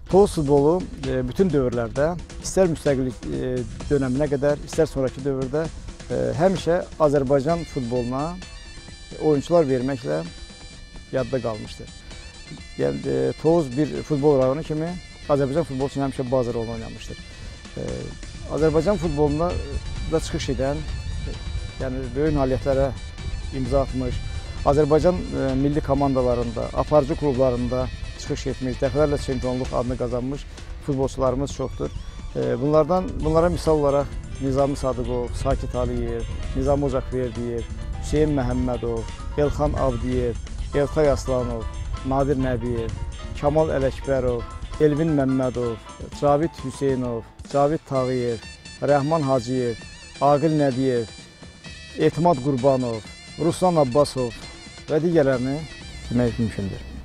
Tovuz futbolu bütün dövrlərdə, istər müstəqillik dönəminə qədər, istər sonraki dövrdə həmişə Azərbaycan futboluna oyunçular verməklə yadda qalmışdır. Yəni, Tovuz bir futbol rayonu kimi Azərbaycan futbolu üçün həmişə bazar rolunu oynamışdır. Azərbaycan futboluna da çıxış edən, yəni böyük nailiyyətlərə imza atmış, Azərbaycan milli komandalarında, aparıcı klublarında çıxış etmiş, dəfələrlə çempionluq adını qazanmış futbolçularımız çoxdur. Bunlara misal olaraq Nizami Sadıqov, Sakit Aliyev, Nizami Ocaqverdiyev, Hüseyin Məhəmmədov, Elxan Abdiyev, Eltay Aslanov, Nadir Nəbiyev, Kamal Ələkbərov, Elvin Məmmədov, Cavid Hüseynov, Cavid Tağıyev, Rəhman Hacıyev, Aqil Nəbiyev, Etimad Qurbanov, Ruslan Abbasov və digərlərini demək mümkündür.